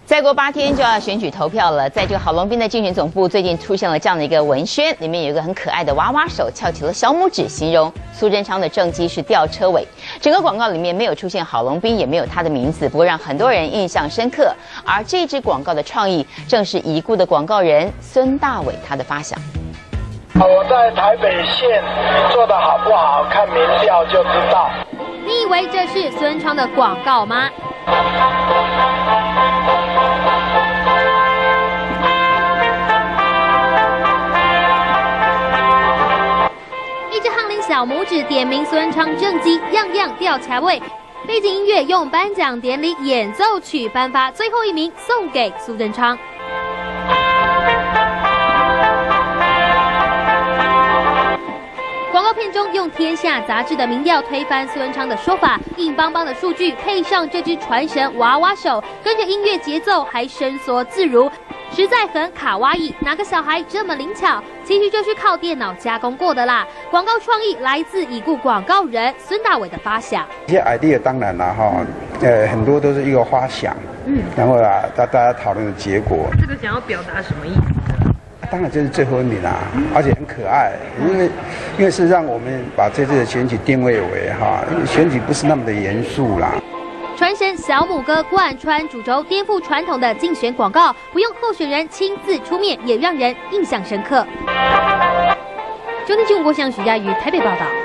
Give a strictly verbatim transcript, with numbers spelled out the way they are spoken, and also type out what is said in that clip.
再过八天就要选举投票了，在这个郝龙斌的竞选总部最近出现了这样的一个文宣，里面有一个很可爱的娃娃手翘起了小拇指，形容苏贞昌的政绩是吊车尾。整个广告里面没有出现郝龙斌，也没有他的名字，不过让很多人印象深刻。而这支广告的创意正是已故的广告人孙大伟他的发想。 我在台北县做得好不好，看民调就知道。 你以为这是孙昌的广告吗？一只夯领小拇指点名孙昌政绩，样样吊卡位。背景音乐用颁奖典礼演奏曲颁发最后一名，送给苏贞昌。广告片中用《天下》杂志的民调推翻苏贞昌的说法，硬邦邦的数据配上这只传神娃娃手，跟着音乐节奏还伸缩自如，实在很卡哇伊。哪个小孩这么灵巧？其实就是靠电脑加工过的啦。广告创意来自已故广告人孙大伟的发想。 这些 idea 当然啦哈，呃，很多都是一个花想，嗯，然后啊，大大家讨论的结果。 这个想要表达什么意思？ 当然这是最后一名啦，而且很可爱，因为因为是让我们把这次的选举定位为哈，选举不是那么的严肃啦。 传神小母哥贯穿主轴，颠覆传统的竞选广告，不用候选人亲自出面，也让人印象深刻。中天新闻郭翔、许佳瑜台北报道。